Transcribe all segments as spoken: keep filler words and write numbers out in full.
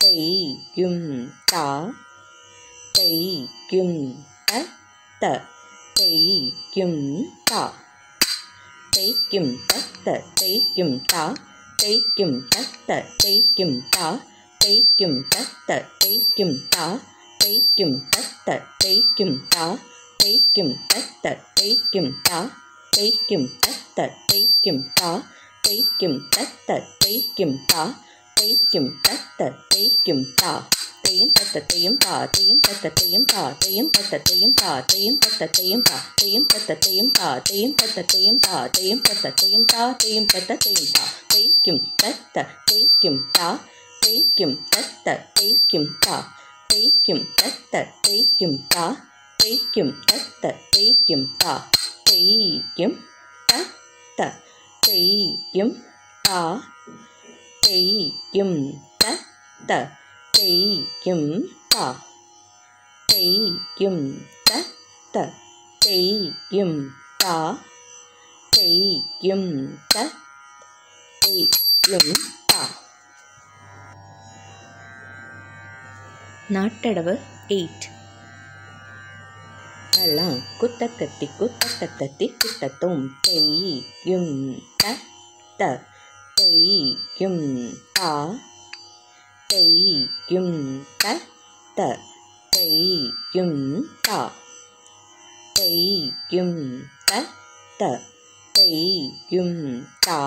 tây kim ta tây kim tất tờ tây kim ta tây kim tất tờ tây kim ta tây kim tất tờ tây kim ta tây kim tất tờ tây kim ta tây kim tất tờ tây kim ta tây kim tất tờ tây kim ta tây kim tất tờ tây kim ta tây kim tất tờ tây kim ta tây kim tất tờ tây kim ta tím tất tờ tím ta tím tất tờ tím ta tím tất tờ tím ta tím tất tờ tím ta tím tất tờ tím ta tím tất tờ tím ta tím tất tờ tím ta tím tất tờ tím ta tây kim tất tờ tây kim ta tây kim tất tờ tây kim ta tây kim tất tờ tây kim ta tây kim tất tờ tây kim ta tây kim tất tờ tây kim ta tây kim tất tờ tây kim ta tây kim tất tờ tây kim ta tây kim tất tây kim ta. நாட்டடவு eight. எல்லாம் குத்த கத்தி குத்த கத்தத்தி குத்தத்தும் தேயும் தத்த தேயும் தா தேயும் தத்த தேயும் தா தேயும் தத்த தேயும் தா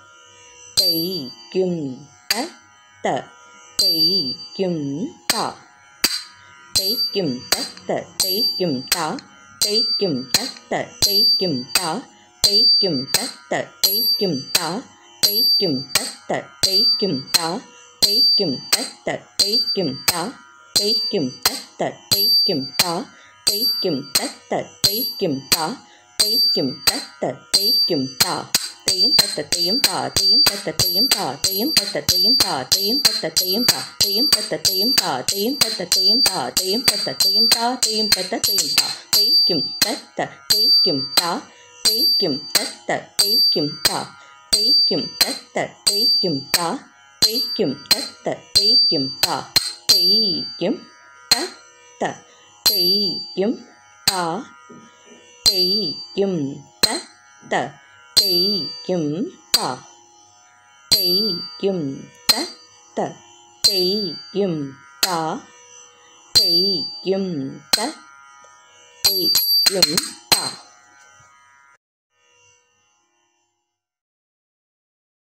தேயும் தத்த தேயும் தா தேய்க்கும் தத்த தேய்க்கும் தா தேய்க்கும் தத்த தேய்க்கும் தா தேய்க்கும் தத்த தேய்க்கும் தா தேய்க்கும் தத்த தேய்க்கும் தா தேய்க்கும் தத்த தேய்க்கும் தா தேய்க்கும் தத்த தேய்க்கும் தா தேய்க்கும் தத்த தேய்க்கும் தா தேய்க்கும் தத்த தேய்க்கும் தா தேயும் தத்த தேயும் தா தேயும் தத்த தேயும் தா தேயும் தத்த தேயும் தா தேயும் தத்த தேயும் தா தேயும் தத்த தேயும் தா தேயும் தத்த தேயும் தா தேயும் தத்த தேயும் தா தேயும் தத்த தேயும் தா தேய்க்கும் தத்த தேய்க்கும் தா தேய்க்கும் தத்த தேய்க்கும் தா தேய்க்கும் தத்த தேய்க்கும் தா தேய்க்கும் தத்த தேய்க்கும் தா தேய்க்கும் தத்த தேய்க்கும் தா தேய்க்கும் தத்த தேய்க்கும் தா தேய்க்கும் தத்த தேய்க்கும் தா தேய்க்கும் தத்த தேய்க்கும்